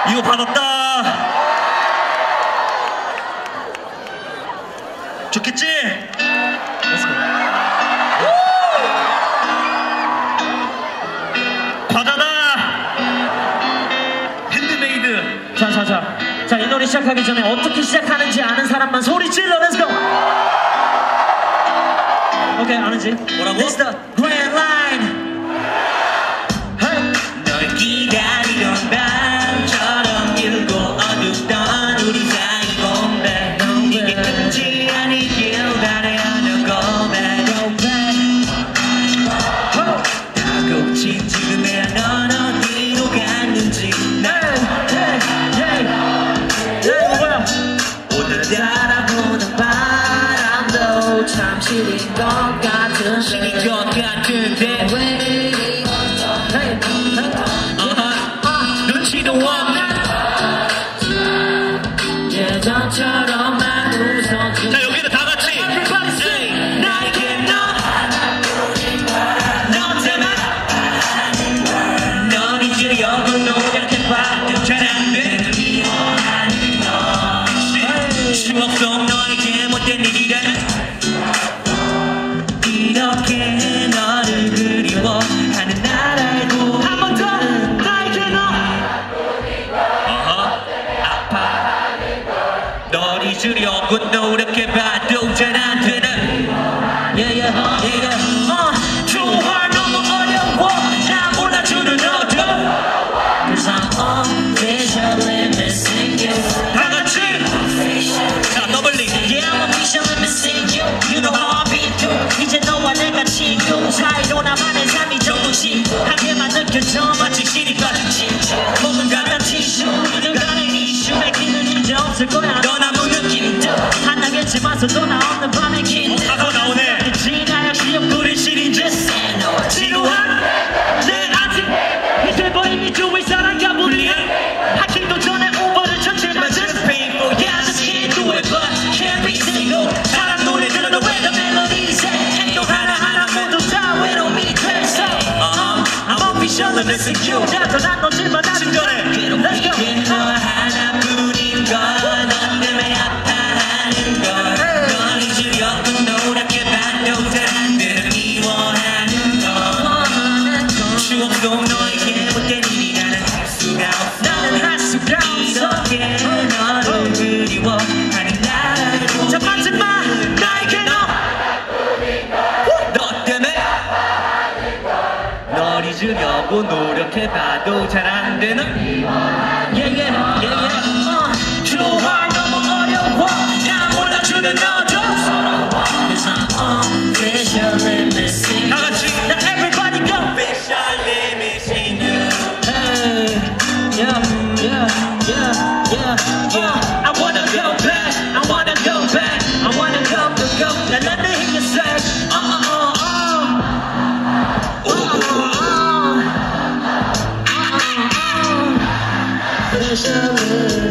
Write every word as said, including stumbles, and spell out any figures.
이거 받았다. 좋겠지? Let's go. 과자다. 핸드메이드. 자자자 자, 이 노래 시작하기 전에 어떻게 시작하는지 아는 사람만 소리 질러. Let's go. 오케이, 아는지? 뭐라고? This the grand line. 널 기다리던 밤처럼 길고 어둡던 우리 사이 공백 이게 끝이 아니길 바라야 너 고백 다급진 지금의 넌 어디로 갔는지 오늘 달아보는 바람도 참 시린 것 같은 시린 것 같은데 눈치도 없나 예전처럼만 웃어줘. 자, 여기는 다 같이 hey, 나에게 너 너 때문에 넌 잊으려고 노력해봐도 잘 안돼. 추억 속 너에게 못된 일이라는 이렇게 너를 그리워하는 날 알고 한 번 더 나에게 너 어허 아파 널 잊으려고 노력해봐도 잘 안되는 yeah, yeah, yeah, yeah. 어, 좋아 너무 어려워 나 몰라주는 너도 Cause I'm officially missing you 다같이 자 더블링 Yeah I'm officially missing you You know how I feel too 이제 너와 내가 친구 사이로 나만의 삶이 조금씩 하게만 느껴져 마치 신이 빠진 친구 몸은 같은 티슈 인간의 이슈 맥히는 이제 없을 거야 넌 아무 느낌도 안 나겠지만 서도 나 없는 밤의 긴 사고 나오네 지나 역시 옆구리 시린 짓 지루한 내 아직 이제 보이니 주위 사랑과 불리해 하기도 전에 오버를 전체 맞은 painful Yeah just can't do it but can't be single 사랑 노래 들어도 왜 the melodies 행동 하나하나 모두 다 외로움이 돼서 uh-huh. I'm officially missing you 나도 난 너지만 나도 그래 Let's go 너 하나뿐인 걸넌 때문에 아파하는 걸널 잊으려고 노력해봐도 잘 안되는 미워하는 걸 추억도 너에게 못된 일이라는 할 수가 없어 나는 할 수가 없어 이렇게 너를 그리워하는 날 알고 자 마지막 나에게 너 너 때문에 널 잊으려고 노력해봐도 잘 안되는 yeah, yeah, yeah, yeah. 어, 좋아 너무 어려워 나 몰라주는 너도 Cause I'm officially missing you 다같이 Now everybody go Officially missing you Hey, yeah, yeah, yeah, yeah, yeah I wanna go back, I wanna go back I wanna go, go, go Now let me hear you say Uh, uh, uh, uh Uh, uh, uh, uh Uh, uh, uh Officially